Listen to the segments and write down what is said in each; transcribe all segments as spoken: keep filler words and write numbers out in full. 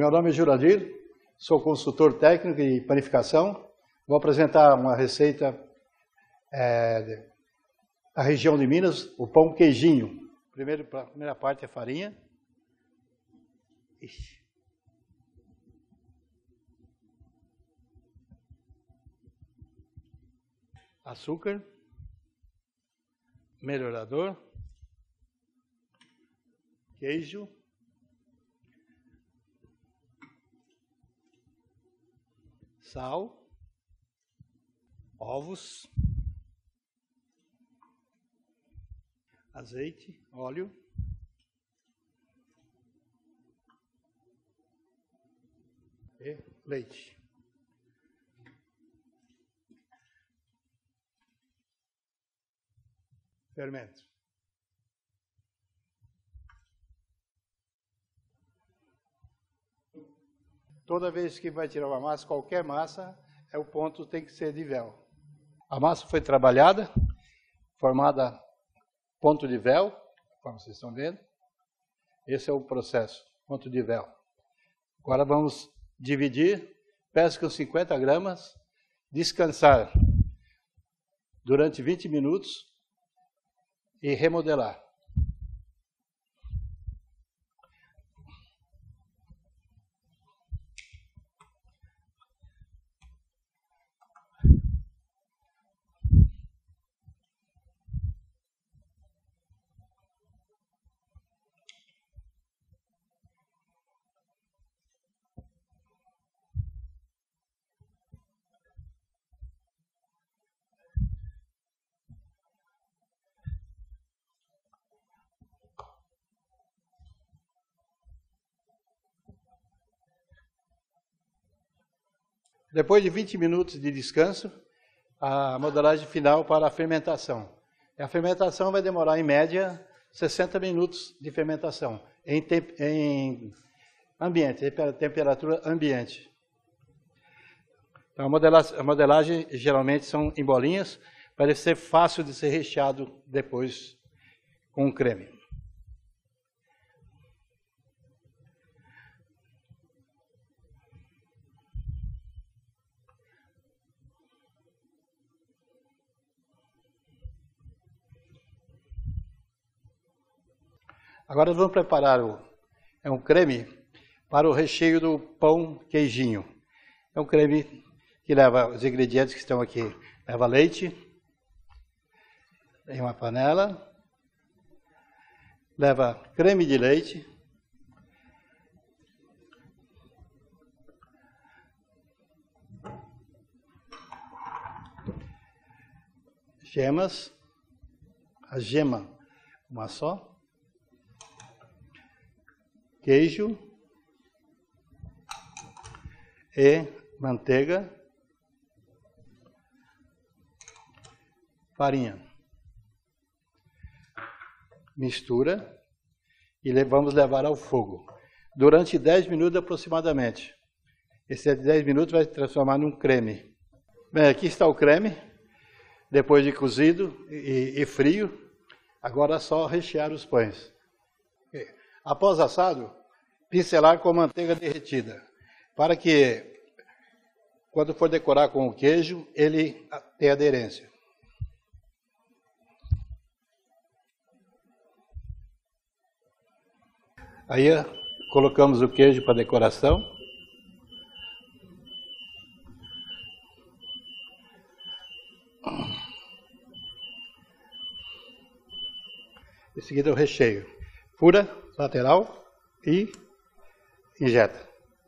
meu nome é Juradir, sou consultor técnico de panificação. Vou apresentar uma receita é, da região de Minas, o pão queijinho. Primeiro, a primeira parte é farinha. Ixi. Açúcar, melhorador, queijo, sal, ovos, azeite, óleo, e leite. Fermento. Toda vez que vai tirar uma massa, qualquer massa, é o ponto tem que ser de véu. A massa foi trabalhada, formada ponto de véu, como vocês estão vendo. Esse é o processo, ponto de véu. Agora vamos dividir, peso com cinquenta gramas, descansar durante vinte minutos e remodelar. Depois de vinte minutos de descanso, a modelagem final para a fermentação. A fermentação vai demorar, em média, sessenta minutos de fermentação, em, temp em ambiente, temperatura ambiente. Então, a modelagem, a modelagem geralmente são em bolinhas, para ser fácil de ser recheado depois com o creme. Agora nós vamos preparar o, é um creme para o recheio do pão queijinho. É um creme que leva os ingredientes que estão aqui. Leva leite em uma panela, leva creme de leite, gemas, a gema, uma só, queijo e manteiga, farinha. Mistura e vamos levar ao fogo durante dez minutos aproximadamente. Esses dez minutos vai se transformar num creme. Bem, aqui está o creme, depois de cozido e, e frio. Agora é só rechear os pães. Após assado, pincelar com manteiga derretida, para que, quando for decorar com o queijo, ele tenha aderência. Aí colocamos o queijo para decoração. Em seguida o recheio. Fura, lateral e injeta.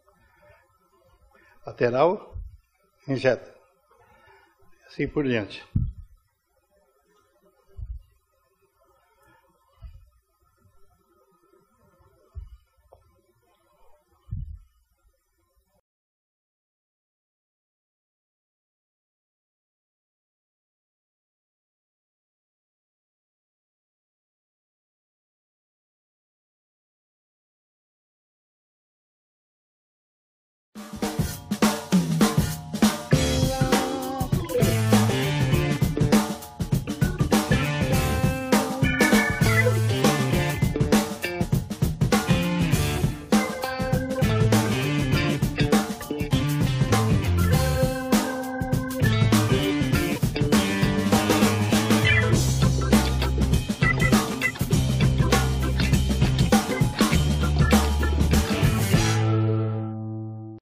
Lateral, injeta. Assim por diante.